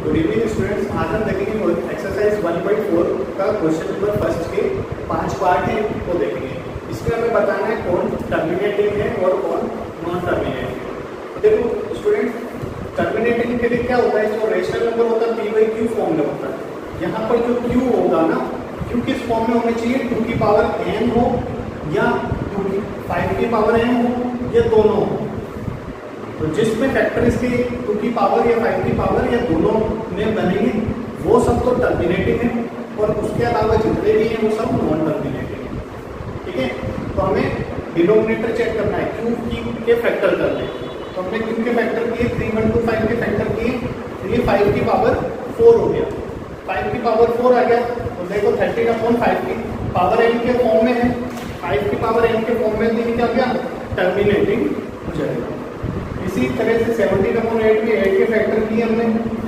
Good evening students. आज हम देखेंगे एक्सरसाइज 1.4 का क्वेश्चन नंबर फर्स्ट के 5 पार्ट हैं, वो देखेंगे। इसमें हमें बताना है कौन टर्मिनेटिंग है और कौन नॉन टर्मिनेटिंग। देखो स्टूडेंट्स, टर्मिनेटिंग के लिए क्या होता है, जो रेशनल नंबर होता है p/q फॉर्म में होता है। यहाँ पर जो q होगा ना, q किस फॉर्म में होना चाहिए, 2 की पावर n हो या 5 की पावर n हो या दोनों हो। तो जिसमें फैक्टर इसके 2 की पावर या 5 की पावर या दोनों में बनेंगे वो सब तो टर्मिनेटिंग है, और उसके अलावा जितने भी हैं वो सब नॉन टर्मिनेटिंग है। ठीक है, तो हमें डिनोमिनेटर चेक करना है, क्यू के फैक्टर करने हैं। तो हमने क्यू के फैक्टर किए, 3125 के फैक्टर किए, तो ये 5 की पावर 4 हो गया। 5 की पावर 4 आ गया, तो देखो 13/5 की पावर n के फॉर्म में है, 5 की पावर n के फॉर्म में, तो क्या हो गया, टर्मिनेटिंग हो जाएगा। इसी तरह से 17/8 के 8 के फैक्टर किए हमने,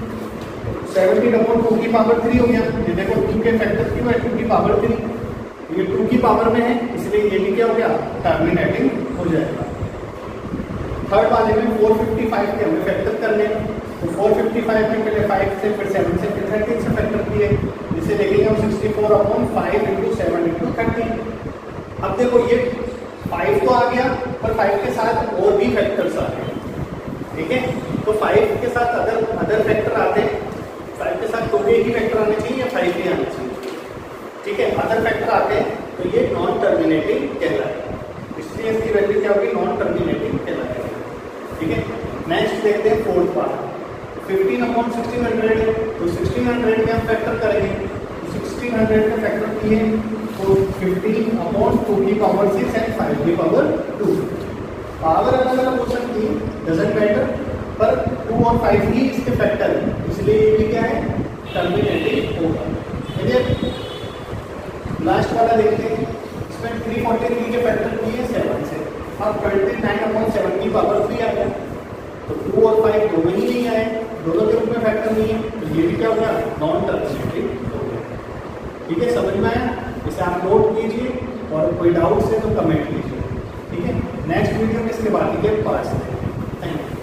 17/2 की पावर 3 हो गया। ये देखो 2 के फैक्टर क्यों है, 2 की पावर 3, ये 2 की पावर में है, इसलिए ये भी क्या हो गया, टर्मिनेटिंग हो जाएगा। थर्ड वाले में 455 के हमें फैक्टर करने, तो 455 में पहले 5 से, फिर 7 से, फिर 13 से फैक्टर किए, जिसे देखेंगे हम 64/5 × 7 × 13। अब देखो ये 5 तो आ गया, पर 5 के साथ और भी फैक्टर्स आ गए। ठीक है, तो 5 के साथ अदर फैक्टर आते हैं, 5 के साथ 2 के ही फैक्टर आने चाहिए या 5 के आने चाहिए। ठीक है, अदर फैक्टर आते हैं तो ये नॉन टर्मिनेटिंग कहलाएगा, इसलिए इसकी वैल्यू क्या होगी, नॉन टर्मिनेटिंग कहलाएगा। ठीक है, नेक्स्ट देखते हैं फोर्थ पार्ट। 15/1600 है, तो 1600 में हम फैक्टर करेंगे, 1600 में फैक्टर किए तो 15/2 की पावर 6 एंड 5 की पावर 2। पावर अलग अलग हो सकती है, डजंट मैटर, पर 2 और 5 ही इसके फैक्टर है, इसलिए ये भी क्या है, टर्मिनेटिंग होगा। चलिए लास्ट वाला देखते हैं। इसमें 343 के फैक्टर किए 7 से, अब 29/7 की पावर 3 आ गया, तो 2 और 5 दोनों ही नहीं आए, दोनों के रूप में फैक्टर नहीं है, तो ये भी क्या होगा, नॉन टर्मिनेटिंग हो गया। ठीक है, समझ में आया? इसे आप नोट कीजिए और कोई डाउट है तो कमेंट कीजिए। ठीक है, नेक्स्ट वीडियो में इसके बाकी के पार्ट्स हैं। Thank you.